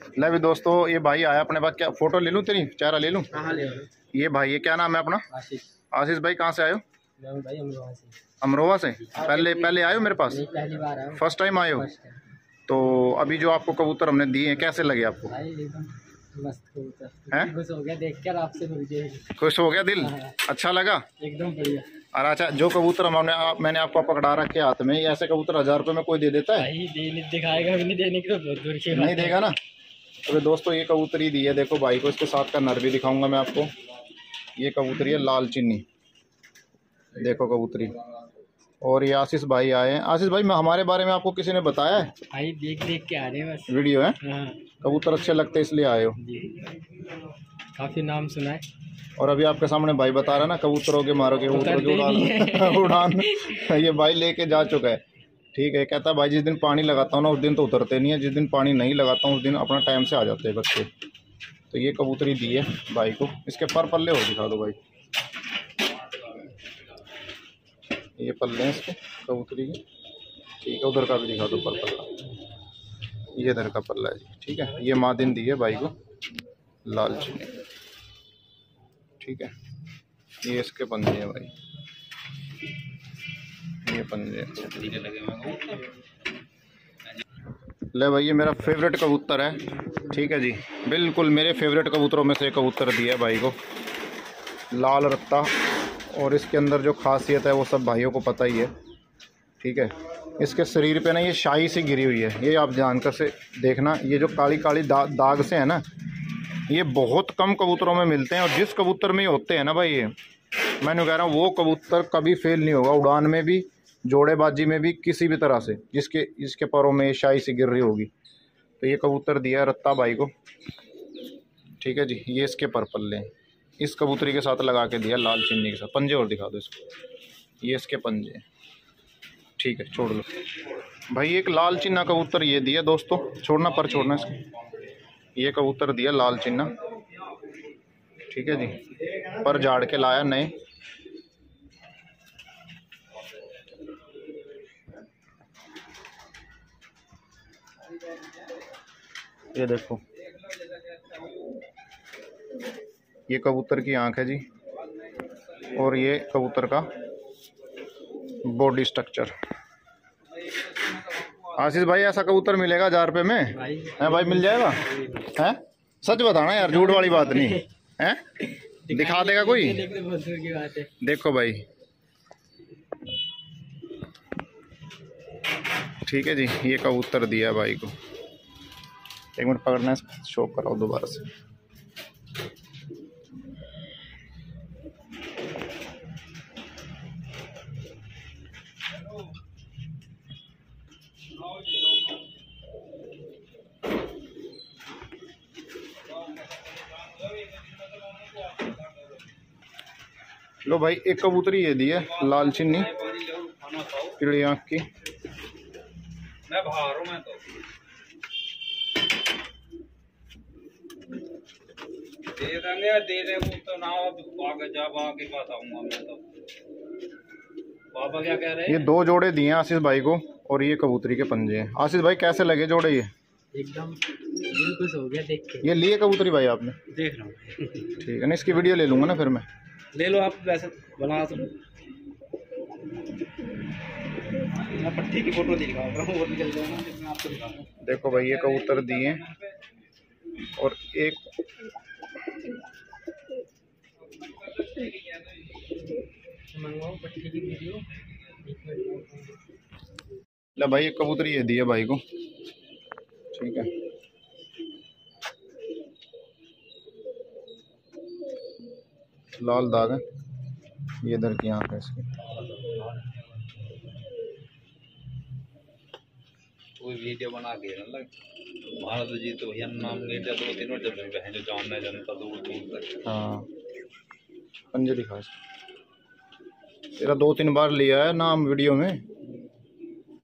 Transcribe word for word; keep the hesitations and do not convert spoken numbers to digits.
ले भी दोस्तों, ये भाई आया अपने पास। क्या फोटो ले लूं तेरी, चेहरा ले लूं? हाँ ले। ये भाई, ये क्या नाम है अपना? आशीष। आशीष भाई, कहाँ से आए हो? भाई अमरोहा से। अमरोहा से? पहले पहले आए हो मेरे पास? पहली बार आया हूं। फर्स्ट टाइम आए हो? तो अभी जो आपको कबूतर हमने दिए हैं, कैसे लगे आपको? भाई एकदम मस्त कबूतर हैं? खुश हो गया देखकर आपसे मुझे। खुश हो गया दिल? अच्छा लगा एकदम बढ़िया। और अच्छा, जो कबूतर हमने आप, मैंने आपको पकड़ा रखे हाथ में, ये ऐसे कबूतर हजार रुपए में कोई दे देता है? भाई दे, दिखाएगा भी नहीं, देने की तो बहुत दूर की नहीं देगा ना। तो दोस्तों ये कबूतरी दी है, देखो भाई को, इसके साथ का नर भी दिखाऊंगा मैं आपको। ये कबूतरी है लाल चिन्नी, देखो कबूतरी। और ये आशीष भाई आए हैं। आशीष भाई, मैं हमारे बारे में आपको किसी ने बताया है? भाई देख देख के आ रहे हैं बस। वीडियो है? हाँ। कबूतर अच्छे लगते इसलिए आए हो? काफी नाम सुना है। और अभी आपके सामने भाई बता रहा है ना, कबूतरों के मारोगे, कबूतरों की उड़ान उड़ान ये भाई लेके जा चुका है। ठीक है, कहता है भाई जिस दिन पानी लगाता हूँ ना, उस दिन तो उतरते नहीं है, जिस दिन पानी नहीं लगाता हूँ उस दिन अपना टाइम से आ जाते हैं बच्चे। तो ये कबूतरी दी है भाई को। इसके पर पल्ले हो दिखा दो भाई, ये पल्ले हैं इसके कबूतरी के। ठीक है, उधर का भी दिखा दो पर पल्ला, ये इधर का पल्ला है जी। ठीक है, ये मादिन दी है भाई को लाल चिन्नी। ठीक है, ये इसके पंजे हैं भाई, ये पंजे ले भाई। ये मेरा फेवरेट कबूतर है। ठीक है जी, बिल्कुल मेरे फेवरेट कबूतरों में से कबूतर दिया भाई को, लाल रत्ता। और इसके अंदर जो खासियत है वो सब भाइयों को पता ही है। ठीक है, इसके शरीर पे ना ये शाही सी गिरी हुई है, ये आप जानकर से देखना। ये जो काली काली दा, दाग से है ना, ये बहुत कम कबूतरों में मिलते हैं। और जिस कबूतर में ये होते हैं ना भाई, ये मैंने कह रहा हूँ वो कबूतर कभी फेल नहीं होगा, उड़ान में भी, जोड़ेबाजी में भी, किसी भी तरह से, जिसके इसके पैरों में शाही सी गिर रही होगी। तो ये कबूतर दिया है रत्ता भाई को। ठीक है जी, ये इसके पर पल्ले हैं, इस कबूतरी के साथ लगा के दिया लाल चिन्नी के साथ। पंजे और दिखा दो इसको, ये इसके पंजे हैं। ठीक है, छोड़ लो भाई। एक लाल चिन्ना कबूतर ये दिया दोस्तों, छोड़ना पर छोड़ना इसको। ये कबूतर दिया लाल चिन्ना। ठीक है जी, पर झाड़ के लाया नए। ये देखो, ये कबूतर की आंख है जी, और ये कबूतर का बॉडी स्ट्रक्चर। आशीष भाई, ऐसा कबूतर मिलेगा हजार रुपये में? है भाई, मिल जाएगा? हैं? सच बताना यार, झूठ वाली बात नहीं है। दिखा देगा कोई? देखो भाई। ठीक है जी, ये कबूतर दिया भाई को। एक मिनट पकड़ना है, शो कराओ दोबारा से। लो भाई, एक कबूतरी ये दी है लाल चिन्नी, पीली आंख की। मैं बाहर हूं, मैं तो दे देंगे, दे देंगे तो ना आगे जब आगे बताऊंगा मैं तो। पापा क्या कह रहे हैं? ये दो जोड़े दिए हैं आशीष भाई को, और ये कबूतरी के पंजे हैं। आशीष भाई, कैसे लगे जोड़े ये? एकदम दिल खुश हो गया देख के। ये लिए कबूतरी भाई आपने? देख रहा हूँ। ठीक है ना, इसकी वीडियो ले लूंगा ना फिर मैं। ले लो आप, वैसे बना तो मैं पट्टी की फोटो दिखा रहा हूँ, वो निकल जाएगा मैं आपको दिखा रहा हूँ। देखो भाई, ये कबूतर दिए हैं, और एक मंगवाओ पट्टी की वीडियो। ले भाई, एक कबूतरी ये दी है भाई को। ठीक है, लाल दाग है, ये इधर की आंख है इसकी। कोई वीडियो बना के ना लग भारत जी तो भैया नाम ले दिया, दो तीन जब बहन जो जानना जनता दूर दूर तक। हाँ, पंजे दिखा इसको। तेरा दो तीन बार लिया है नाम वीडियो में।